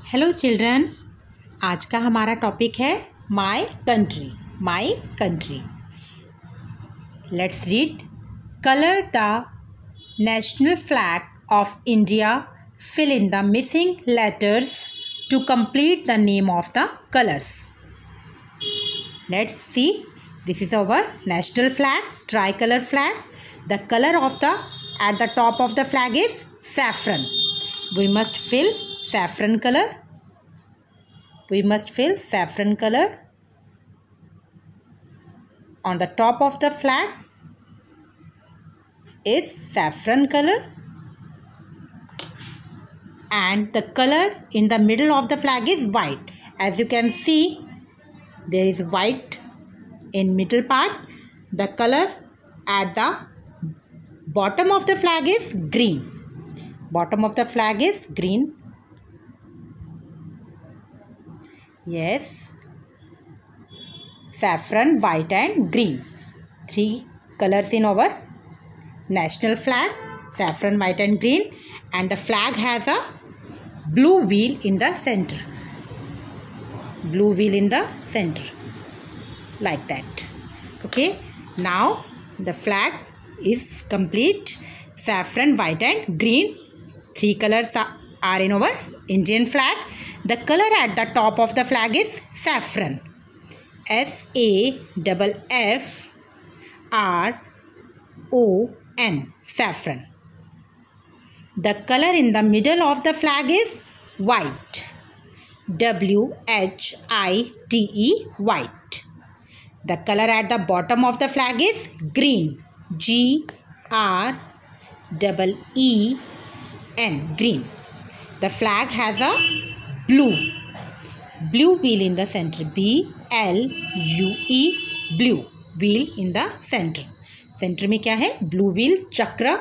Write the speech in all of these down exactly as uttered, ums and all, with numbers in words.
Hello children, आज का हमारा टॉपिक है my country. My country. Let's read. Colour the national flag of India, fill in the missing letters to complete the name of the colours. Let's see, this is our national flag, tricolor flag. The color of the at the top of the flag is saffron. We must fill saffron color. We must fill saffron color on the top of the flag is saffron color, and the color in the middle of the flag is white. As you can see, there is white in middle part. The color at the bottom of the flag is green. Bottom of the flag is green. Yes, saffron, white and green. Three colors in our national flag, saffron, white and green, and the flag has a blue wheel in the center. Blue wheel in the center. Like that. Okay, now the flag is complete. Saffron, white and green, three colors are in our Indian flag. The color at the top of the flag is saffron. S A F F R O N, saffron. The color in the middle of the flag is white. W H I T E, white. The color at the bottom of the flag is green. G R E E N, green. The flag has a blue blue wheel in the center. B L U E, blue wheel in the center. Center में क्या है? Blue wheel, चक्र.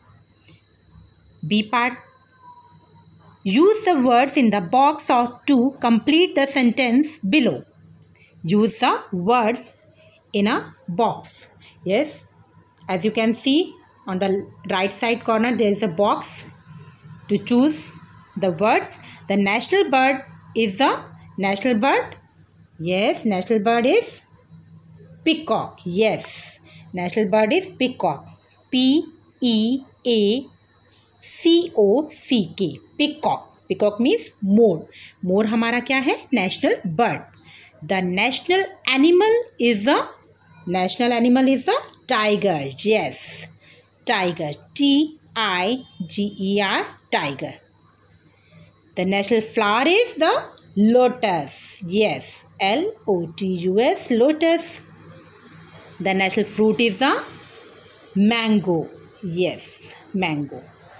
B part. Use the words in the box or to complete the sentence below. Use the words in a box. Yes, as you can see on the right side corner there is a box to choose the words. The national bird is the national bird. Yes, national bird is peacock. Yes, national bird is peacock. P E A C O C K, peacock. Peacock means मोर. मोर हमारा क्या है? national bird. The national animal is a national animal is a tiger. Yes, tiger. T I G E R, tiger. The national flower is the lotus. Yes, L O T U S, lotus. The national fruit is the mango. Yes, mango.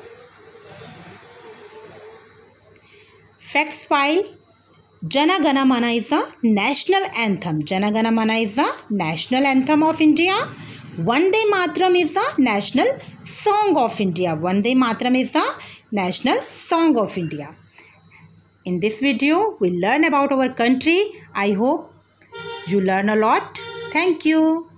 Facts file. Jana Gana Mana is the national anthem. Jana Gana Mana is the national anthem of India. Vande Mataram is the national song of India. Vande Mataram is the national song of India. In this video, we learn about our country. I hope you learn a lot. Thank you.